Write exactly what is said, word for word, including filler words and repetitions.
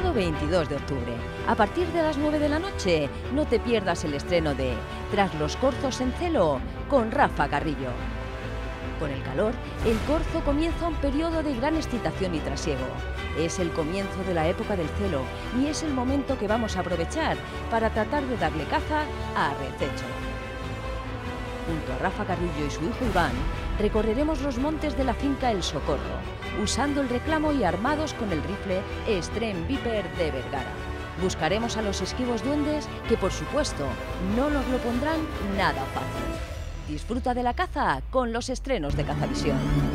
sábado veintidós de octubre. A partir de las nueve de la noche, no te pierdas el estreno de Tras los corzos en celo, con Rafa Carrillo. Con el calor, el corzo comienza un periodo de gran excitación y trasiego. Es el comienzo de la época del celo y es el momento que vamos a aprovechar para tratar de darle caza a arrececho. Junto a Rafa Carrillo y su hijo Iván, recorreremos los montes de la finca El Socorro, usando el reclamo y armados con el rifle Extreme Viper de Vergara. Buscaremos a los esquivos duendes que, por supuesto, no nos lo pondrán nada fácil. Disfruta de la caza con los estrenos de Cazavisión.